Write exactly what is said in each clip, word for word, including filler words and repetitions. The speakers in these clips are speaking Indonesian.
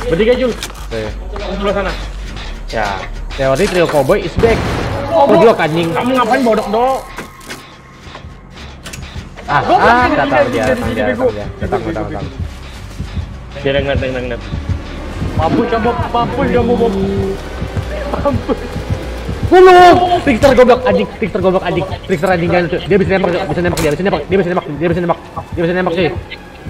Bertiga Jul. Oke. Sebelah sana. Ya, teori trio cowboy is back. Goblok anjing. Kamu ngapain bodok dok? Ah, ah, datang dia, datang dia, datang dia. Datang, datang, datang. Dia dengar, dengar, dengar. Mampus kamu, mampus kamu, mampus. Goblok, Trickster goblok anjing, Trickster goblok anjing, Trickster anjing jangan lucu. Dia bisa nembak, bisa nembak dia, bisa nembak, dia bisa nembak, dia bisa nembak, dia bisa nembak cuy.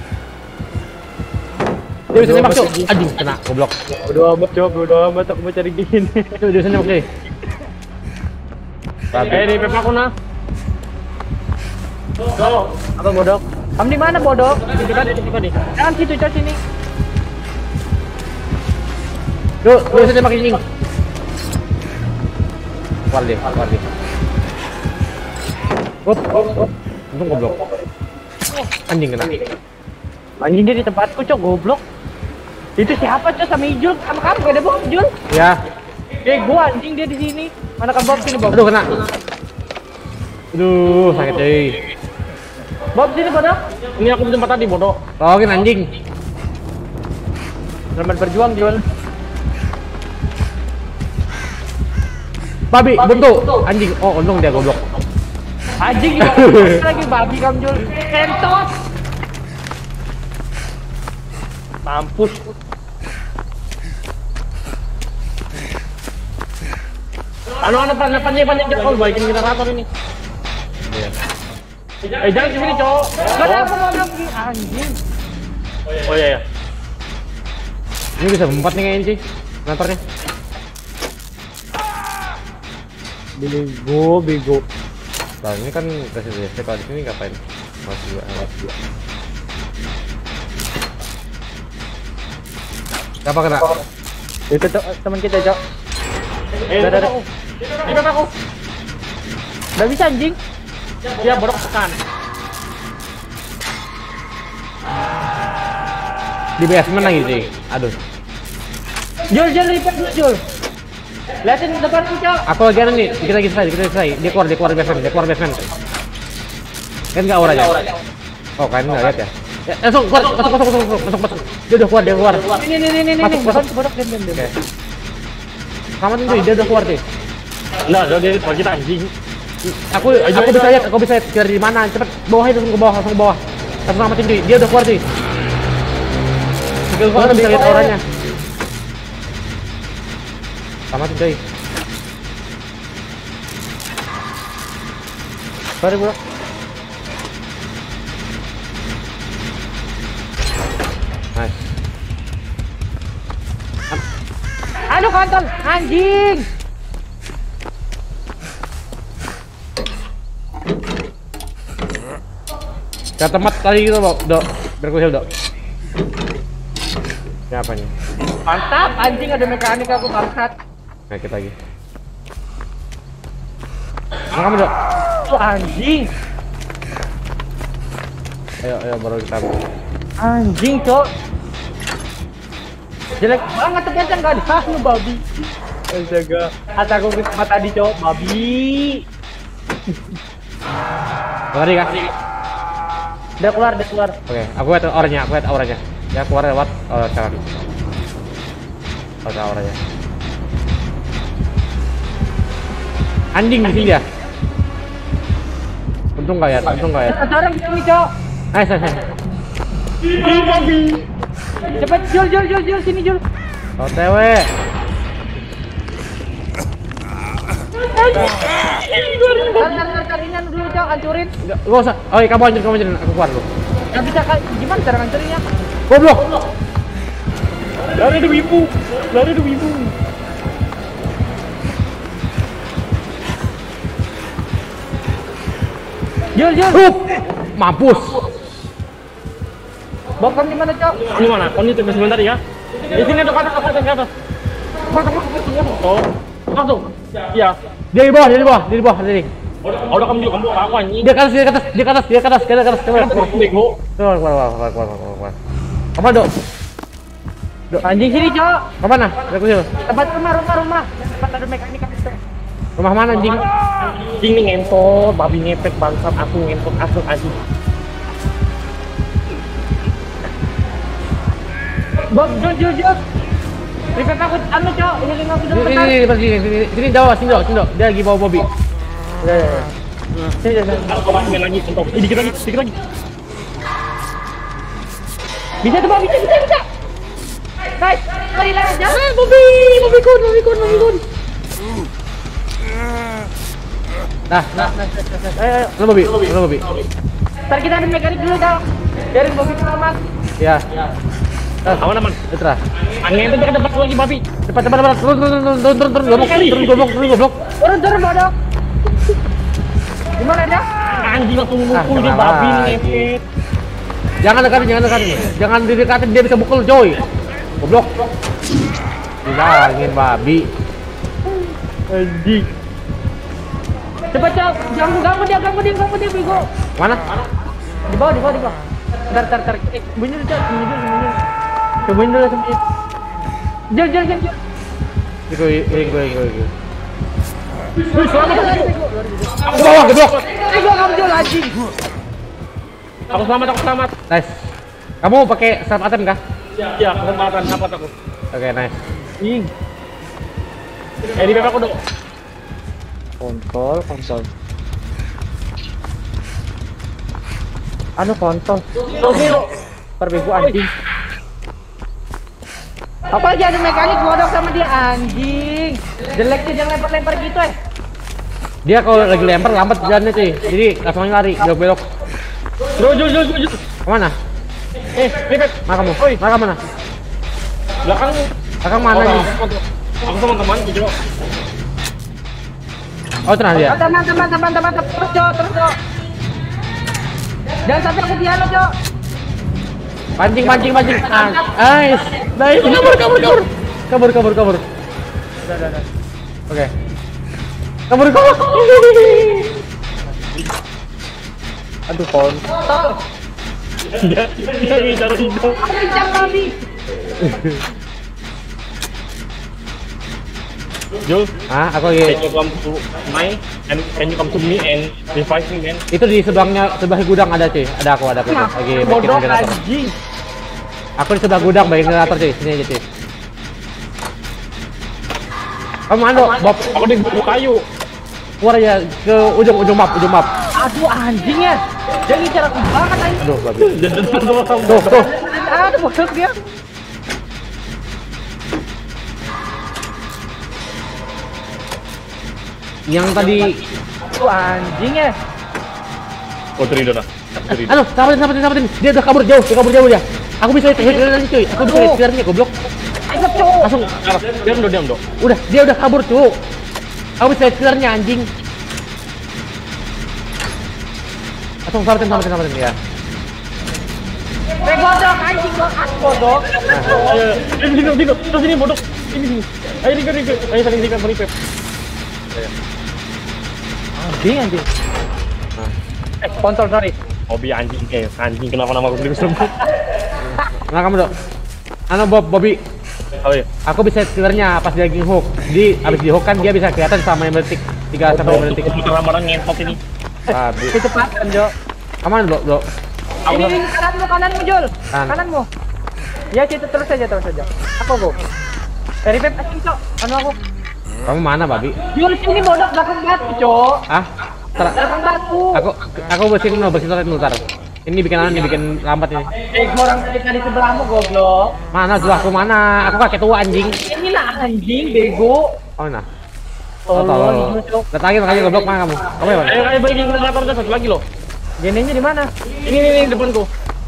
Dia bisa nembak cuy, anjing kena goblok. Bodo amat coba, bodo amat aku mau cari gini. Cuy, dia bisa nembak cuy. Eh di pep aku nah. Tuh, apa bodok? Kamu di mana bodok? Di dekat, di dekat nih. Jangan situ, cok sini. Tuh, dia bisa nembak anjing. Keluar deh, keluar deh. Up, up, up. Untung goblok. Anjing kena. Anjing dia di tempatku cok, goblok. Itu siapa cok sama Ijul? Sama kamu gak ada Bob Jul? Ya. Eh gua anjing dia di sini. Mana kan Bob sini Bob? Aduh kena. Aduh sakit cuy. Bob sini bodok. Ini aku di tempat tadi bodok. Tolongin anjing. Selamat berjuang Jul. Babi, buntu, anjing. Oh, untung dia goblok. Anjing juga lagi babi kamu Jul. Kentot. Mampus. Anu anu pandai pandai pandai jauh baikin generator ini. Iya. Eh jangan sini cowok. Gak ada apa mau lagi anjing. Oh iya ya. Ini bisa empat nih kayaknya cuy. Generatornya. Bego, bego. Nah, ini kan kasih D S kalau di sini ngapain? Mas dua, mas dua. Siapa kena? Itu teman kita, Cok. Eh, udah, udah. Ini aku. Udah bisa anjing. Dia bodok tekan. Di basement lagi sih. Aduh. Jul, Jul, lipat dulu, Jul. Lihatin depanku, Cok. Aku lagi ada nih, dikit lagi selesai, dikit lagi selesai. Dia keluar, dia keluar basement, dia keluar basement. Kan nggak auranya? Oh, kan nggak lihat ya? Ya, langsung keluar, masuk, masuk, masuk, masuk, masuk, masuk. Dia udah keluar, dia keluar. Ini, ini, ini, ini, Masuk, masuk. bodok, diam, diam, diam. Oke. Selamat cuy, dia udah keluar cuy. Nah, udah dia kalau kita anjing. Aku, aku bisa lihat, aku bisa lihat dari mana. Cepet, bawah itu langsung ke bawah, langsung ke bawah. Langsung selamatin cuy, dia udah keluar cuy. Skill gua bisa lihat auranya. Selamatin cuy. Sorry bro. Nice. Aduh kontol, anjing. Ke tempat tadi gitu dok, dok. Biar gue heal dok. Ini apa nih? Mantap, anjing ada mekanik aku bangsat. Naik lagi. Nah, kamu dok. Tuh anjing. Ayo, ayo baru kita. Anjing, Cok. Jelek banget ternyata enggak ada anu babi. Astaga. Kata aku ke tempat tadi, Cok, babi. Lari kah? Udah keluar, udah keluar. Oke, aku lihat auranya, aku lihat auranya. Ya keluar lewat uh, jalan. Lewat auranya. Anjing di sini ya. Untung nggak ya, untung nggak ya. Ada orang di sini, Cok. Ayo, ayo, ayo. Cepat, Jul, Jul, Jul, Jul, sini, Jul. O T W. Ntar, ntar, ntar, ini anu dulu, Cok, hancurin. Nggak, nggak usah. Oh iya, kamu hancurin, kamu hancurin. Aku keluar dulu. Nggak bisa, Kak. Gimana cara hancurinnya? Goblok. Lari ada wibu. Lari ada wibu. Jul, Jul. Hup. Mampus. Bob, kamu di mana, Cok? Di mana? Kamu tunggu sebentar ya. Di sini ada kata kata kata. Oh, langsung. Iya. Dia di bawah, dia di bawah, dia di bawah, dia di. Oh, udah kamu juga kamu aku anjing. Dia ke atas, dia ke atas, dia ke atas, dia ke atas, dia ke atas, dia ke atas. Bego. Keluar, keluar, keluar, keluar, keluar, keluar, keluar. Kemana dok? Dok, anjing sini, Cok. Kemana? Aku sih. Tempat rumah, rumah, rumah. Tempat ada mekanik kan itu. Rumah mana anjing? Anjing nih ngentot, babi ngepet bangsat, aku ngentot asal anjing. Bob, Jul, Jul, Jul. Ripet aku anu cok, ini aku udah Sini, sini, sini, sini, sini, sini, jauh, sini, jauh, sini, jauh. Dia lagi bawa Bobby. Ya ya ya. Sini sini. Aku main lagi, untuk eh, dikit lagi, dikit lagi. Bisa tuh Bang, bisa bisa bisa. Guys, lari lari jangan Bobby, Bobby kun, Bobby kun, Bobby kun. Nah, Nah, nah, nah, nah. Ayo, ayo. lu Bobby, lu Bobby. Ntar kita ada mekanik dulu dong. Biarin Bobby selamat. Ya, Aman aman. Citra. Angin itu dekat dekat lagi babi. Cepat, cepat, cepat. Turun, turun, turun, turun, turun, turun, goblok, turun, goblok, turun, goblok. Turun turun bodoh. Gimana dah? Anjing langsung mukul Ah, di kenapa babi lagi? ngepet. Jangan dekatin, jangan dekatin. Jangan didekatin, dia bisa mukul, coy. Goblok. Bilangin babi. Anjing. Cepat cok, ganggu ganggu dia, ganggu dia, ganggu dia bego. Mana? Di bawah, di bawah, di bawah. Ntar, ntar, ntar. Eh, sembunyi dulu cok, sembunyi dulu, sembunyi dulu. Sembunyi dulu, sembunyi. Jal, jal, jal, jal. Gue, gue, gue, gue, gue. Wih, selamat. Ke bawah, goblok. Eh, gua kamu jual anjing. Aku selamat, aku selamat. Nice. Kamu pakai self attempt kah? Ya, kesempatan dapat aku. Oke, nice. Ing. Eh, di bebek aku dong. Kontol, konsol. Anu kontol. Tuh, Miro. Perbegu anjing. Apalagi ada mekanik bodoh sama dia anjing. Jelek sih jangan lempar-lempar gitu eh. Dia kalau lagi lempar lambat jalannya cuy. Jadi langsung aja lari, belok-belok. Jul, jul, jul, jul. Kemana? Eh, bebek. Mana kamu? Oi. Mana mana? Belakang. Kakak mana Oh, nih? Aku sama teman, gitu. Oh, tenang dia. Oh, teman teman teman teman terus cok terus cok. Jangan sampai aku piano cok. Pancing, pancing, pancing. Ah, nice. Nice. Kabur, kabur, kabur. Kabur, kabur, kabur. Udah udah udah. Oke. Kabur, kabur. Aduh kontol. Dia, dia ngincar hidung. Aku bincang babi. Jul, Ah, aku can lagi. you come to my and can you come to me and revive me, man? Itu di sebelahnya sebelah gudang ada cuy. Ada aku, ada aku. Lagi bikin Bodoh generator. anjing. Aku di sebelah gudang bikin generator cuy. Sini aja cuy. Kamu mana, Bob? Aku di buku kayu. Keluar aja ke ujung ujung map, ujung map. Aduh anjing ya. Dia ngincar aku banget anjing. Aduh, babi. Jangan doang. Tuh, tuh. Aduh bodoh dia. Yang tadi. Aduh anjing ya. Oh, Trido dah. Trido. Aduh, samatin, samatin, samatin. Dia udah kabur jauh, dia kabur jauh dia. Aku bisa hit hit nanti cuy. Aku bisa hit clearnya goblok. Ayo cok. Langsung. Diam dong, diam dong. Udah, dia udah kabur cuy. Aku bisa hit clearnya anjing. Langsung samatin, samatin, samatin ya. Eh bodoh anjing banget bodoh. Ayo, ayo, Digo, Digo, terus sini bodoh. Ini sini. Ayo, Digo, Digo. Ayo saling revive, revive. Anjing anjing. Eh kontol sorry. Bobby anjing, eh anjing kenapa nama aku disebut? Nah kamu dok. Ano Bob, Bobby. Oh iya. Aku bisa hit clearnya pas dia lagi hook. Di abis di hook kan dia bisa kelihatan sama yang detik tiga sampai lima detik. Komputer ramadan ngentot ini. Habis. Kecepatan Jok. Aman dok, dok. Ini ini kananmu kananmu Jul. Kanan. Kananmu. Ya situ terus saja terus saja. Aku go. Dari pep asing cok. Anu aku. Kamu mana, babi? Jul sini bodoh belakang batu cok. Ah? Ter Belakang batu. aku aku bersihin dulu, bersihin toilet dulu, tar. Ini bikin anu, ini bikin lambat ini. Eh orang ketika di sebelahmu goblok. Mana gua, aku mana? Aku kakek tua anjing. Inilah anjing bego. Oh nah. Oh, tolong. Datangin lagi goblok, mana kamu? Kamu ya, Bang? Ayo, ayo bagi generator dah satu lagi loh. Genenya di mana? Ini, ini, ini depanku.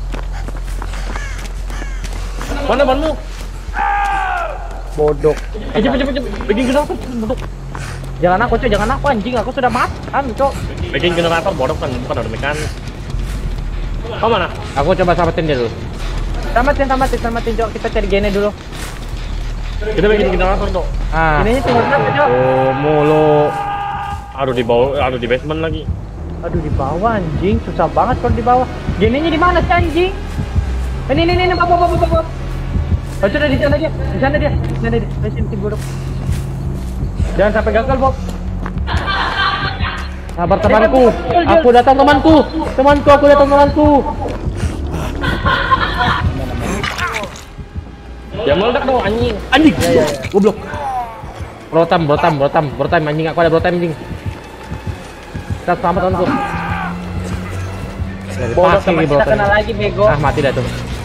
Mana banmu? Bodoh. Eh, cepet, cepet, cepet. Bikin generator, bodoh. Jangan aku cok, jangan aku anjing. Aku sudah makan cok. Bikin generator bodoh kan, bukan ada mekanik. Kau mana? Aku coba selamatin dia dulu. Tamatin, tamatin, tamatin cok. Kita cari gene dulu. Kita bikin generator dong. Ah. Genenya tinggal berapa cok? Oh, mulu. Aduh di bawah, aduh di basement lagi. Aduh di bawah anjing, susah banget kalau di bawah. Genenya di mana sih anjing? Ini ini ini bawa bawa bawa bawa. Oh sudah di sana dia, di sana dia, di sana dia. Ayo sini sini bodoh. Jangan sampai gagal Bob. Sabar temanku. Aku datang temanku. Temanku, aku datang temanku. Ya meledak dong anjing. Anjing. Goblok. Brotam, brotam, brotam, brotam anjing, aku ada brotam anjing. Kita selamat temanku. Bodoh sama kita kena lagi bego. Ah, mati dah tuh.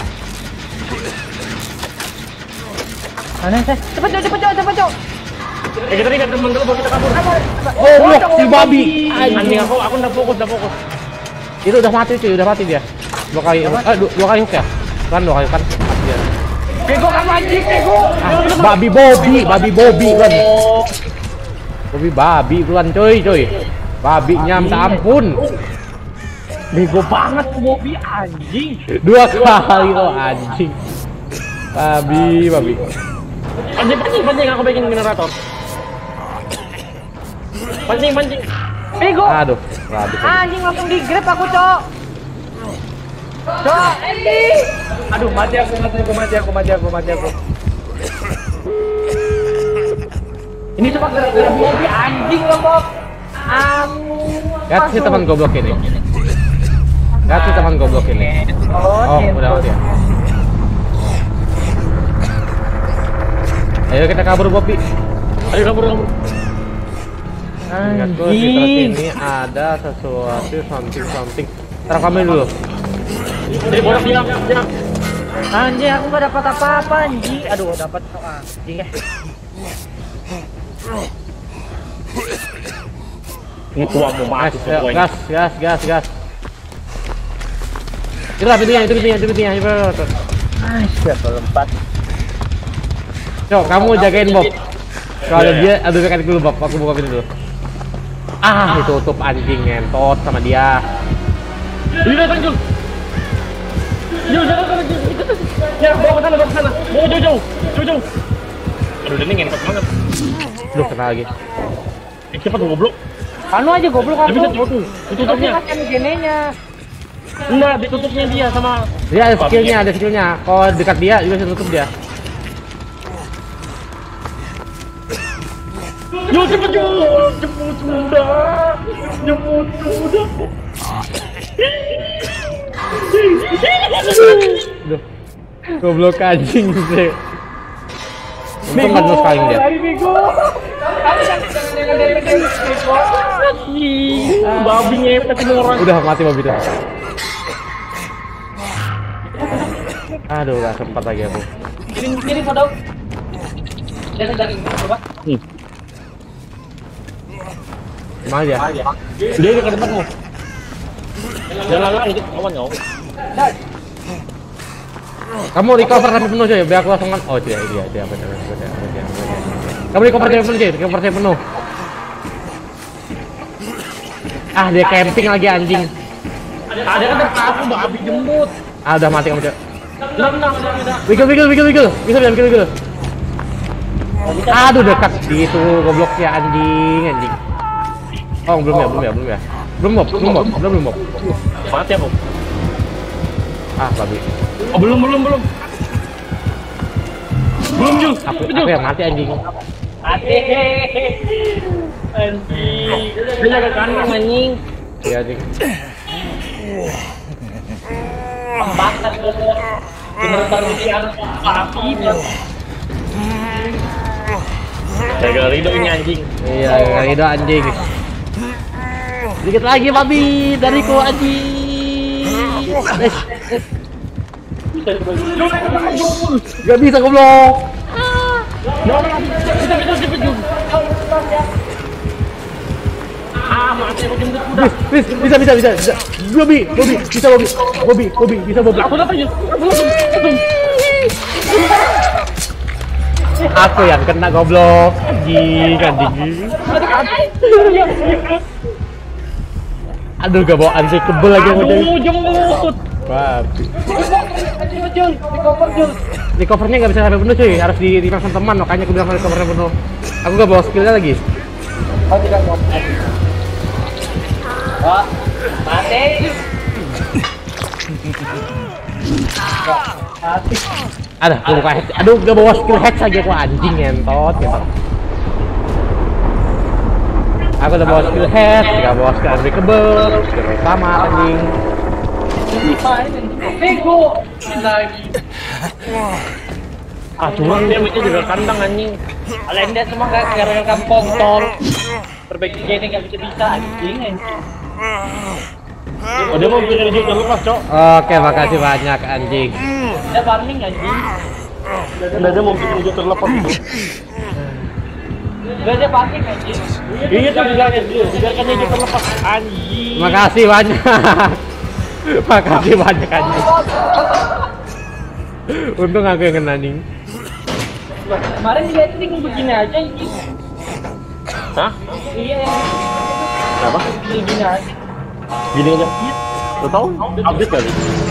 Mana sih? Cepet cok, cepet cok, cepet cok. Eh kita ingat temen dulu baru kita kabur. Goblok si babi. Anjing aku aku udah fokus, udah fokus. Itu udah mati cuy, udah mati dia. Dua kali, eh dua, dua kali hook ya? Kan dua kali kan mati dia. Bego kamu anjing, bego. Ah, babi Bobby, babi Bobby kan. Bobby babi kan cuy, cuy. Babinya minta ampun. Bego banget Bobby anjing. Dua kali lo anjing. Babi, babi. Pancing, pancing, pancing aku bikin generator. Pancing, pancing. Bego. Aduh, babi. Anjing langsung di grab aku cok. Cok, anjing. Aduh mati aku, mati aku, mati aku, mati aku, mati aku. Ini cuma gara-gara Bobby anjing loh Bob. Aku. Lihat si teman goblok ini. Lihat si teman goblok ini. Oh, udah mati ya. Ayo kita kabur Bobby. Ayo kabur, kabur. Ingatku di truk ini ada sesuatu something something. Taruh kami dulu. Jadi bodoh siap, siap. Anjing aku gak dapat apa-apa anjing. Aduh dapat anjing ya. Ini tua mau mati Gas, gas, gas, gas, gas. Itu lah pintunya, itu pintunya, itu pintunya. Ah, siapa lompat? Cok, kamu jagain Bob. Kalau dia, aduh kan dulu Bob, aku buka pintu dulu. Ah, ditutup anjing ngentot sama dia. Ini datang Jul. Jul, jangan sana Jul. Ya, bawa ke sana, bawa ke sana. Bawa jauh-jauh, jauh-jauh. Aduh, ini ngentot banget. Duh, kena lagi. Eh, siapa tuh goblok? Anu aja goblok aku. Tapi bisa tutup, tutupnya. Tapi kan genenya. Enggak, ditutupnya dia sama. Dia ada skillnya, ada skillnya. Kalau dekat dia juga bisa tutup dia. Yo, cepet Jul. Jemput sudah. Jemput sudah. Duh, goblok anjing sih. Untung kan lo sekali dia. Dari bego. Kamu jangan dari bego. Babi ngepet ini orang. Udah mati babi tuh. Aduh, gak sempat lagi aku. Kirim kirim foto. Jangan dari coba. Nih. Gimana dia? Dia ke depanmu. Jangan lagi itu kawan kau. Kamu recover sampai penuh coy, biar aku langsung kan. Oh tidak, dia, dia, benar, benar, benar, benar. Kamu recover sampai penuh coy, recover sampai penuh. Ah, dia camping lagi anjing. Ada kan depan aku babi jembut. Ah, udah mati kamu coy. Udah menang, udah menang. Wiggle, wiggle, wiggle, wiggle. Bisa, bisa, wiggle, wiggle. Aduh, dekat gitu, gobloknya anjing, anjing. Oh, belum ya, belum ya, belum ya. Belum mob, belum mob, belum belum mob. Mati aku. Ah, babi. Oh, belum, belum, belum. Belum Jul. Aku, aku yang mati anjing. Ade. Anjing. Dia jaga kanan anjing. Iya anjing. Bakat goblok. Bener-bener dia babi. Jaga Rido ini anjing. Iya, itu anjing. Sedikit lagi babi dariku anjing. Eh, eh. Gak bisa goblok. Kita kita cepet Jul. Ah, mati aku jembut udah. Bis, bis, bisa, bisa, bisa, bisa. Bobi, Bobi, bisa Bobi, Bobi, Bobi, bisa Bobi. Aku dapat Jul. Aku dapat. Aku yang kena goblok. Anjing, anjing. Aduh, gak bawaan sih, kebel lagi mau jadi. Aduh, jembut. Babi. Jul, di cover Jul. Di covernya gak bisa sampai penuh cuy, harus di di sama teman, makanya aku bilang di covernya penuh. Aku gak bawa skillnya lagi. Oh, tidak cover. Oh, mati. Mati. Ada, aku buka head. Aduh, gak bawa skill head saja aku anjing ngentot gitu. Aku udah bawa skill head, gak bawa skill unbreakable, skill sama anjing. Bego lagi. Ah, curang dia mainnya juga kandang anjing. Kalian dia semua gak gara-gara kontol. Perbaiki gini gak bisa-bisa anjing anjing. Oh, dia mau bikin dia terlepas, Cok. Oke, makasih banyak anjing. Dia farming anjing. Nah, dia mau bikin dia terlepas itu. Gak dia farming anjing. Iya tuh bilangnya dia, biarkan dia terlepas anjing. Makasih banyak. Makasih banyak anjing. Untung aku yang kena anjing. Kemarin dia itu begini aja anjing. Hah? Iya ya. Kenapa? Gini aja. Gini aja. Lo tau? Update kali.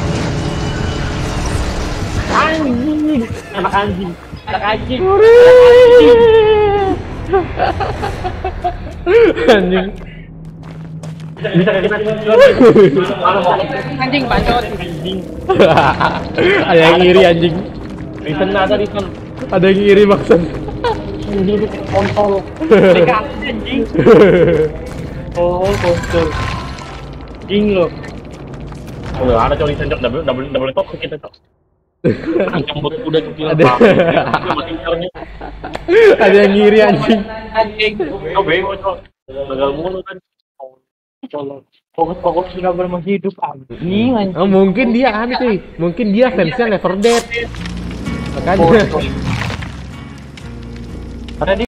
Anjing, anak anjing. Anak anjing. Anjing. Bisa kayak kita Anjing bacot. anjing. Ada yang iri anjing. Reason ada reason. Ada yang iri maksud. Anjing itu kontol. Mereka anjing. Oh, kontol. Anjing lo. Oh, ada cowok reason double double double top kita cok. Anjing buat udah kecil Ada. banget. Ada yang iri anjing. Anjing. Oh, bego cok. Gagal mulu kan. Colok. Fokus-fokus sudah bermasih hidup anjing anjing. Oh, mungkin dia aneh cuy. Mungkin dia fansnya Never Dead. Makanya. Karena dia